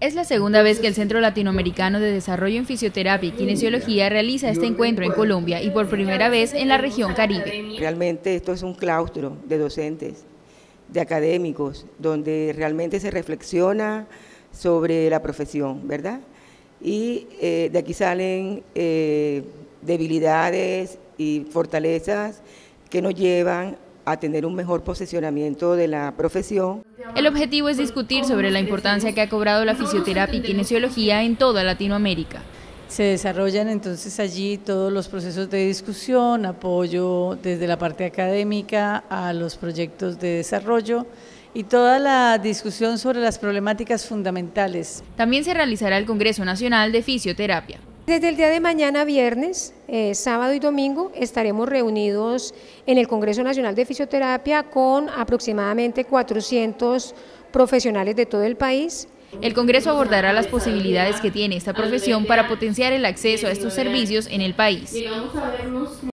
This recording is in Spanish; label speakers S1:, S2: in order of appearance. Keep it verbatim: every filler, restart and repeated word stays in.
S1: Es la segunda vez que el Centro Latinoamericano de Desarrollo en Fisioterapia y Kinesiología realiza este encuentro en Colombia y por primera vez en la región Caribe.
S2: Realmente esto es un claustro de docentes, de académicos, donde realmente se reflexiona sobre la profesión, ¿verdad? Y eh, de aquí salen eh, debilidades y fortalezas que nos llevan a tener un mejor posicionamiento de la profesión.
S1: El objetivo es discutir sobre la importancia que ha cobrado la fisioterapia y kinesiología en toda Latinoamérica.
S3: Se desarrollan entonces allí todos los procesos de discusión, apoyo desde la parte académica a los proyectos de desarrollo y toda la discusión sobre las problemáticas fundamentales.
S1: También se realizará el Congreso Nacional de Fisioterapia.
S4: Desde el día de mañana, viernes, eh, sábado y domingo, estaremos reunidos en el Congreso Nacional de Fisioterapia con aproximadamente cuatrocientos profesionales de todo el país.
S1: El Congreso abordará las posibilidades que tiene esta profesión para potenciar el acceso a estos servicios en el país.